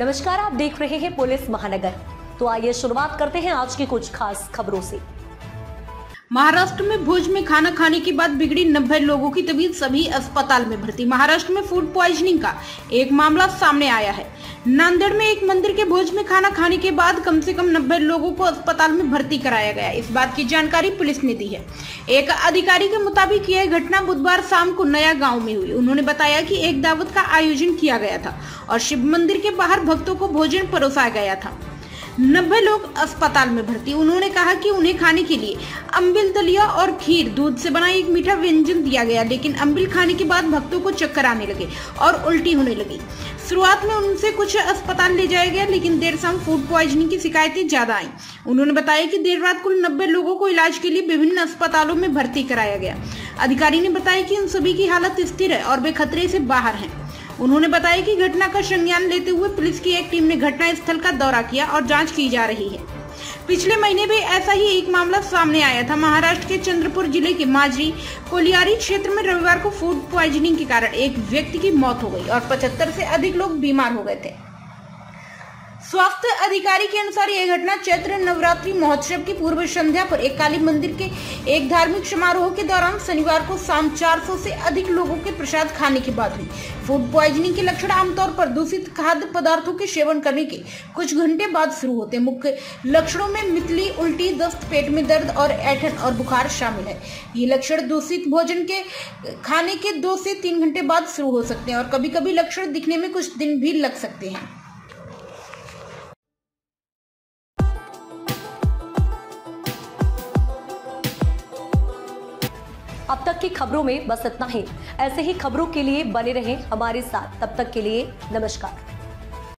नमस्कार, आप देख रहे हैं पुलिस महानगर। तो आइए शुरुआत करते हैं आज की कुछ खास खबरों से। महाराष्ट्र में भोज में खाना खाने के बाद बिगड़ी 90 लोगों की तबीयत, सभी अस्पताल में भर्ती। महाराष्ट्र में फूड पॉइजनिंग का एक मामला सामने आया है। नांदेड़ में एक मंदिर के भोज में खाना खाने के बाद कम से कम 90 लोगों को अस्पताल में भर्ती कराया गया। इस बात की जानकारी पुलिस ने दी है। एक अधिकारी के मुताबिक यह घटना बुधवार शाम को नया गांव में हुई। उन्होंने बताया कि एक दावत का आयोजन किया गया था और शिव मंदिर के बाहर भक्तों को भोजन परोसा गया था। 90 लोग अस्पताल में भर्ती। उन्होंने कहा कि उन्हें खाने के लिए अम्बिल, दलिया और खीर, दूध से बना एक मीठा व्यंजन दिया गया, लेकिन अम्बिल खाने के बाद भक्तों को चक्कर आने लगे और उल्टी होने लगी। शुरुआत में उनसे कुछ अस्पताल ले जाया गया, लेकिन देर शाम फूड पॉइजनिंग की शिकायतें ज्यादा आईं। उन्होंने बताया कि देर रात कुल 90 लोगों को इलाज के लिए विभिन्न अस्पतालों में भर्ती कराया गया। अधिकारी ने बताया कि उन सभी की हालत स्थिर है और वे खतरे से बाहर हैं। उन्होंने बताया कि घटना का संज्ञान लेते हुए पुलिस की एक टीम ने घटना स्थल का दौरा किया और जांच की जा रही है। पिछले महीने भी ऐसा ही एक मामला सामने आया था। महाराष्ट्र के चंद्रपुर जिले के माजरी कोलियारी क्षेत्र में रविवार को फूड पॉइजनिंग के कारण एक व्यक्ति की मौत हो गई और 75 से अधिक लोग बीमार हो गए थे। स्वास्थ्य अधिकारी के अनुसार यह घटना चैत्र नवरात्रि महोत्सव की पूर्व संध्या पर एक काली मंदिर के एक धार्मिक समारोह के दौरान शनिवार को शाम 400 से अधिक लोगों के प्रसाद खाने के बाद हुई। फूड पॉइजनिंग के लक्षण आमतौर पर दूषित खाद्य पदार्थों के सेवन करने के कुछ घंटे बाद शुरू होते हैं। मुख्य लक्षणों में मितली, उल्टी, दस्त, पेट में दर्द और ऐंठन और बुखार शामिल है। ये लक्षण दूषित भोजन के खाने के 2 से 3 घंटे बाद शुरू हो सकते हैं और कभी कभी लक्षण दिखने में कुछ दिन भी लग सकते हैं। अब तक की खबरों में बस इतना ही। ऐसे ही खबरों के लिए बने रहें हमारे साथ। तब तक के लिए नमस्कार।